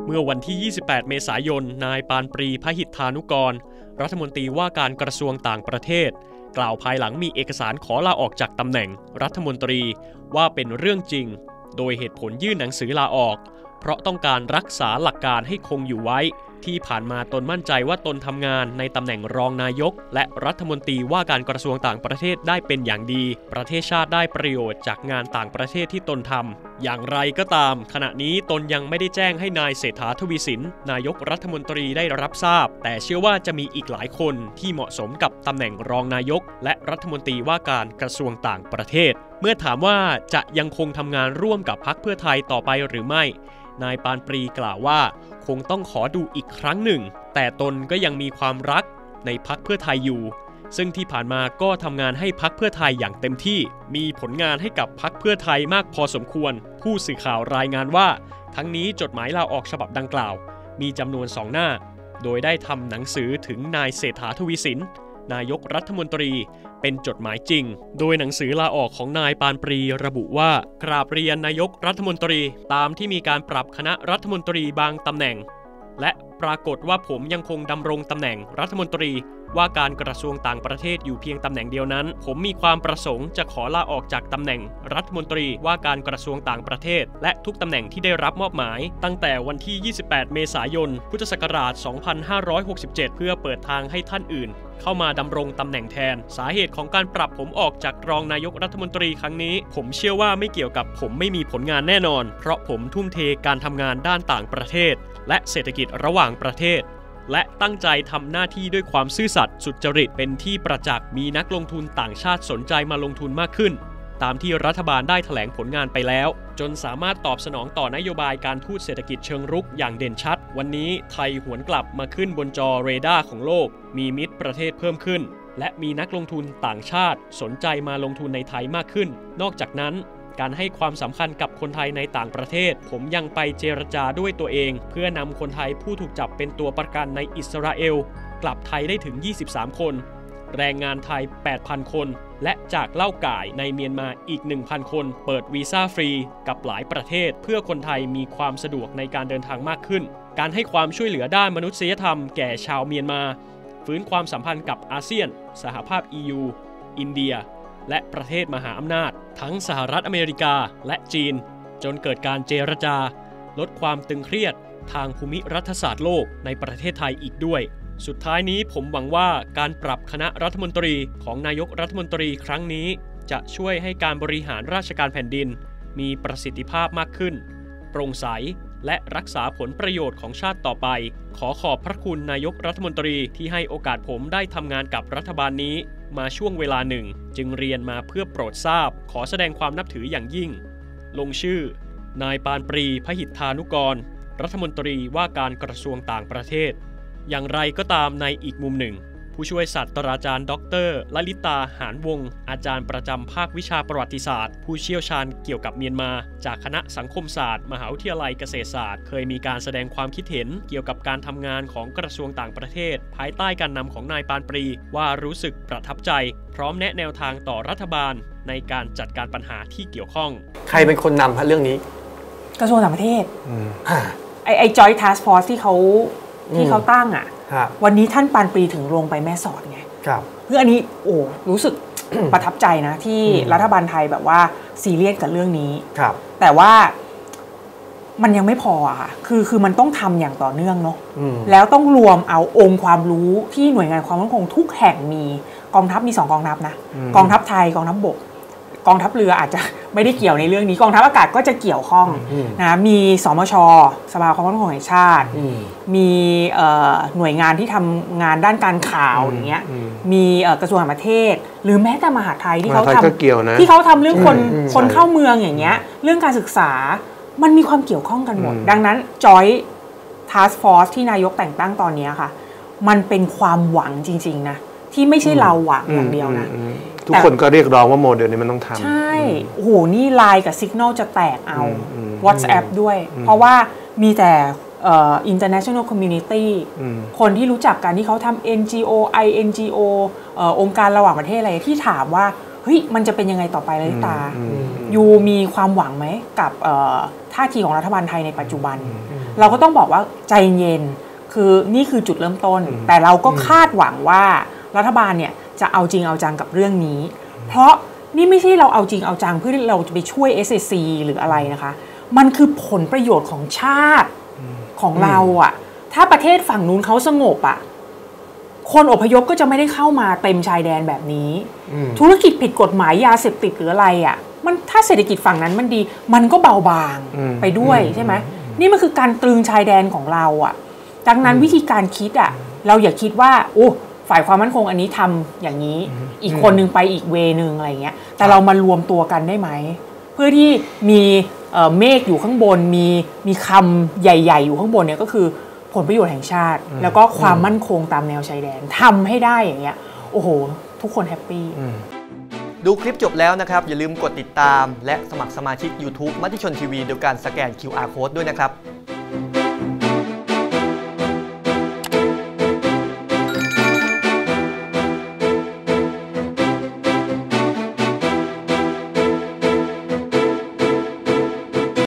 เมื่อวันที่ 28 เมษายน นายปานปรี พหิทธานุกร รัฐมนตรีว่าการกระทรวงต่างประเทศกล่าวภายหลังมีเอกสารขอลาออกจากตำแหน่งรัฐมนตรีว่าเป็นเรื่องจริงโดยเหตุผลยื่นหนังสือลาออกเพราะต้องการรักษาหลักการให้คงอยู่ไว้ที่ผ่านมาตนมั่นใจว่าตนทำงานในตำแหน่งรองนายกและรัฐมนตรีว่าการกระทรวงต่างประเทศได้เป็นอย่างดีประเทศชาติได้ประโยชน์จากงานต่างประเทศที่ตนทำอย่างไรก็ตามขณะนี้ตนยังไม่ได้แจ้งให้นายเศรษฐา ทวีสินนายกรัฐมนตรีได้รับทราบแต่เชื่อว่าจะมีอีกหลายคนที่เหมาะสมกับตำแหน่งรองนายกและรัฐมนตรีว่าการกระทรวงต่างประเทศเมื่อถามว่าจะยังคงทำงานร่วมกับพรรคเพื่อไทยต่อไปหรือไม่นายปานปรีกล่าวว่าคงต้องขอดูอีกครั้งหนึ่งแต่ตนก็ยังมีความรักในพรรคเพื่อไทยอยู่ซึ่งที่ผ่านมาก็ทำงานให้พรรคเพื่อไทยอย่างเต็มที่มีผลงานให้กับพรรคเพื่อไทยมากพอสมควรผู้สื่อข่าวรายงานว่าทั้งนี้จดหมายลาออกฉบับดังกล่าวมีจำนวน2หน้าโดยได้ทำหนังสือถึงนายเศรษฐา ทวีสินนายกรัฐมนตรีเป็นจดหมายจริงโดยหนังสือลาออกของนายปานปรีระบุว่ากราบเรียนนายกรัฐมนตรีตามที่มีการปรับคณะรัฐมนตรีบางตำแหน่งและปรากฏว่าผมยังคงดำรงตำแหน่งรัฐมนตรีว่าการกระทรวงต่างประเทศอยู่เพียงตำแหน่งเดียวนั้นผมมีความประสงค์จะขอลาออกจากตำแหน่งรัฐมนตรีว่าการกระทรวงต่างประเทศและทุกตำแหน่งที่ได้รับมอบหมายตั้งแต่วันที่ 28 เมษายน พุทธศักราช 2567 เพื่อเปิดทางให้ท่านอื่นเข้ามาดำรงตำแหน่งแทนสาเหตุของการปรับผมออกจากรองนายกรัฐมนตรีครั้งนี้ผมเชื่อว่าไม่เกี่ยวกับผมไม่มีผลงานแน่นอนเพราะผมทุ่มเทการทำงานด้านต่างประเทศและเศรษฐกิจระหว่างประเทศและตั้งใจทำหน้าที่ด้วยความซื่อสัตย์สุจริตเป็นที่ประจักษ์มีนักลงทุนต่างชาติสนใจมาลงทุนมากขึ้นตามที่รัฐบาลได้แถลงผลงานไปแล้วจนสามารถตอบสนองต่อนโยบายการทูตเศรษฐกิจเชิงรุกอย่างเด่นชัดวันนี้ไทยหวนกลับมาขึ้นบนจอเรดาร์ของโลกมีมิตรประเทศเพิ่มขึ้นและมีนักลงทุนต่างชาติสนใจมาลงทุนในไทยมากขึ้นนอกจากนั้นการให้ความสำคัญกับคนไทยในต่างประเทศผมยังไปเจรจาด้วยตัวเองเพื่อนำคนไทยผู้ถูกจับเป็นตัวประกันในอิสราเอลกลับไทยได้ถึง23คนแรงงานไทย 8,000 คนและจากเล่าก่ายในเมียนมาอีก 1,000 คนเปิดวีซ่าฟรีกับหลายประเทศเพื่อคนไทยมีความสะดวกในการเดินทางมากขึ้นการให้ความช่วยเหลือด้านมนุษยธรรมแก่ชาวเมียนมาฟื้นความสัมพันธ์กับอาเซียนสหภาพ EU อินเดียและประเทศมหาอำนาจทั้งสหรัฐอเมริกาและจีนจนเกิดการเจรจาลดความตึงเครียดทางภูมิรัฐศาสตร์โลกในประเทศไทยอีกด้วยสุดท้ายนี้ผมหวังว่าการปรับคณะรัฐมนตรีของนายกรัฐมนตรีครั้งนี้จะช่วยให้การบริหารราชการแผ่นดินมีประสิทธิภาพมากขึ้นโปร่งใสและรักษาผลประโยชน์ของชาติต่อไปขอขอบพระคุณนายกรัฐมนตรีที่ให้โอกาสผมได้ทำงานกับรัฐบาลนี้มาช่วงเวลาหนึ่งจึงเรียนมาเพื่อโปรดทราบขอแสดงความนับถืออย่างยิ่งลงชื่อนายปานปรี พหิทธานุกรรัฐมนตรีว่าการกระทรวงต่างประเทศอย่างไรก็ตามในอีกมุมหนึ่งผู้ช่วยศาสตราจารย์ดร.ลลิตา หานวงศ์อาจารย์ประจำภาควิชาประวัติศาสตร์ผู้เชี่ยวชาญเกี่ยวกับเมียนมาจากคณะสังคมศาสตร์มหาวิทยาลัยเกษตรศาสตร์เคยมีการแสดงความคิดเห็นเกี่ยวกับการทำงานของกระทรวงต่างประเทศภายใต้การนำของนายปานปรีว่ารู้สึกประทับใจพร้อมแนะแนวทางต่อรัฐบาลในการจัดการปัญหาที่เกี่ยวข้องใครเป็นคนนำเรื่องนี้กระทรวงต่างประเทศไอ้ Joint Task Force ที่เขาตั้งอ่ะวันนี้ท่านปานปรีถึงลงไปแม่สอดไงเพื่ออันนี้รู้สึก ประทับใจนะที่รัฐบาลไทยแบบว่าซีเรียสกับเรื่องนี้แต่ว่ามันยังไม่พอค่ะคือมันต้องทำอย่างต่อเนื่องเนาะแล้วต้องรวมเอาองค์ความรู้ที่หน่วยงานความมั่นคงทุกแห่งมีกองทัพมี2กองทัพนะกองทัพไทยกองทัพบกกองทัพเรืออาจจะไม่ได้เกี่ยวในเรื่องนี้กองทัพอากาศก็จะเกี่ยวข้องนะมีสมช.สภาความมั่นคงแห่งชาติมีหน่วยงานที่ทำงานด้านการข่าวอย่างเงี้ยมีกระทรวงต่างประเทศหรือแม้แต่มหาดไทยที่เขาทำเรื่องคนเข้าเมืองอย่างเงี้ยเรื่องการศึกษามันมีความเกี่ยวข้องกันหมดดังนั้น Joint Task Force ที่นายกแต่งตั้งตอนนี้ค่ะมันเป็นความหวังจริงๆนะที่ไม่ใช่เราหวังอย่างเดียวนะทุกคนก็เรียกร้องว่าโมเดลนี้มันต้องทำใช่โอ้โหนี่ไลน์กับ Signal จะแตกเอา WhatsApp ด้วยเพราะว่ามีแต่international community คนที่รู้จักกันที่เขาทำ NGO INGO องค์การระหว่างประเทศอะไรที่ถามว่าเฮ้ยมันจะเป็นยังไงต่อไปเลยตายูมีความหวังไหมกับท่าทีของรัฐบาลไทยในปัจจุบันเราก็ต้องบอกว่าใจเย็นคือนี่คือจุดเริ่มต้นแต่เราก็คาดหวังว่ารัฐบาลเนี่ยจะเอาจริงเอาจังกับเรื่องนี้เพราะนี่ไม่ใช่เราเอาจริงเอาจังเพื่อที่เราจะไปช่วย SSC หรืออะไรนะคะมันคือผลประโยชน์ของชาติของเราอ่ะถ้าประเทศฝั่งนู้นเขาสงบอ่ะคนอพยพก็จะไม่ได้เข้ามาเต็มชายแดนแบบนี้ธุรกิจผิดกฎหมายยาเสพติดหรืออะไรอ่ะมันถ้าเศรษฐกิจฝั่งนั้นมันดีมันก็เบาบางไปด้วยใช่ไหมนี่มันคือการตรึงชายแดนของเราอ่ะดังนั้นวิธีการคิดอ่ะเราอย่าคิดว่าโอ้ฝ่ายความมั่นคงอันนี้ทำอย่างนี้อีกคนนึงไปอีกเวนึงอะไรเงี้ยแต่เรามารวมตัวกันได้ไหมเพื่อที่มีเมฆอยู่ข้างบนมีคำใหญ่ๆอยู่ข้างบนเนี่ยก็คือผลประโยชน์แห่งชาติแล้วก็ความมั่นคงตามแนวชายแดนทำให้ได้อย่างเงี้ยโอ้โหทุกคนแฮปปี้ดูคลิปจบแล้วนะครับอย่าลืมกดติดตามและสมัครสมาชิก YouTube มติชนทีวีโดยการสแกน QR Code ด้วยนะครับ